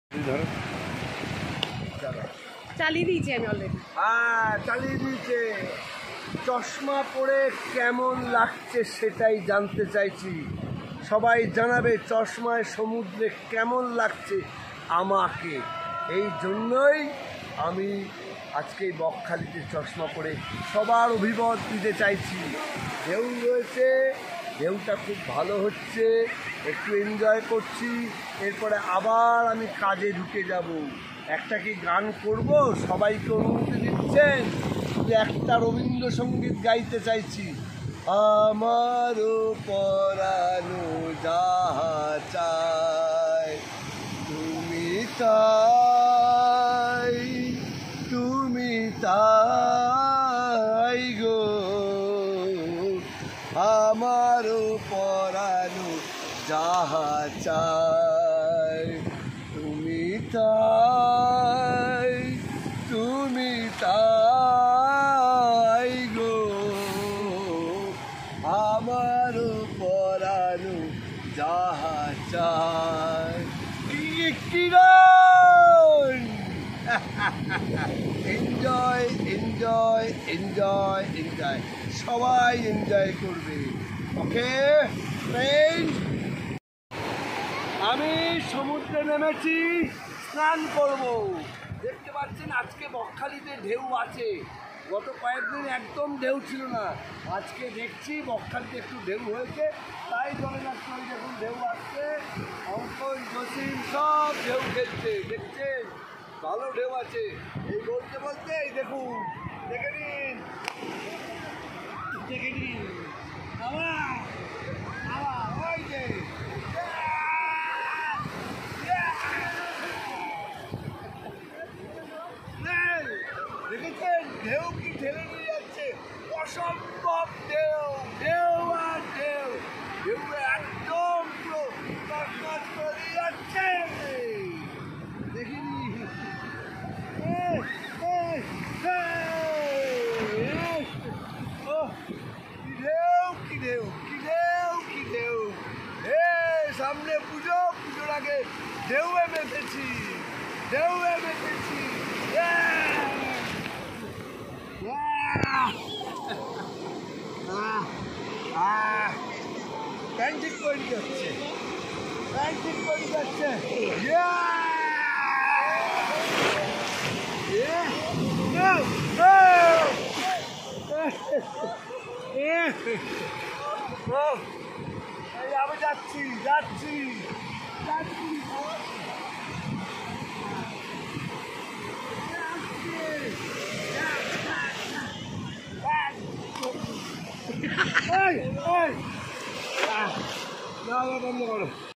চালিয়ে দিয়েছি আমি অলরেডি। চালিয়ে দিয়েছে। চশমা পরে কেমন লাগছে সেটাই জানতে চাইছি। সবাই জানাবে চশমায় সমুদ্রে কেমন লাগছে আমাকে। এই জন্যই আমি আজকে বকখালিতে চশমা পরে সবার অভিমত দিতে চাইছি। ঢেউ রয়েছে, ঢেউটা খুব ভালো হচ্ছে, একটু এনজয় করছি। এরপরে আবার আমি কাজে ঢুকে যাব। একটা কি গান করব? সবাইকে অনুমতি দিচ্ছেন? একটা রবীন্দ্রসঙ্গীত গাইতে চাইছি। আমারও পরানো যাহা চায় তুমি তাই, তুমি তাই গো। আমারও পরানো যাহা চায় তুমি তাই, তুমি তাই গো। আমারও পরানো যাহা চায়। এনজয় এনজয় এনজয় এনজয়, সবাই এনজয় করবে। ওকে ফ্রেন্ড, আমি সমুদ্রে নেমেছি, স্নান করব। দেখতে পাচ্ছেন আজকে বকখালিতে ঢেউ আছে। গত কয়েকদিন একদম ঢেউ ছিল না। আজকে দেখছি বকখালিতে একটু ঢেউ হয়েছে, তাই জগন্নাথ দেখুন ঢেউ আসছে। অঙ্কন জসিম সব ঢেউ খেলছে, দেখছেন ভালো ঢেউ আছে। এই বলতে বলতে এই দেখুন, দেখে নিন দেখে নিন আবার আবার ওই যে দেখেছেন ঢেউ কি ঠেলে নিয়ে যাচ্ছে। অসম্ভব ঢেউ, ঢেউ আর ঢেউ, ঢেউ একদম পুরো তছনছ করে দিয়ে যাচ্ছে। দেখিনি কি ঢেউ কি ঢেউ কি ঢেউ। সামনে পুজো, পুজোর আগে ঢেউয়ে মেতেছি, ঢেউয়ে মেতেছি। প্যান্ট ঠিক করে যাচ্ছে, প্যান্ট ঠিক করে যাচ্ছে। আমি যাচ্ছি যাচ্ছি যাচ্ছি। বন্ধ করো।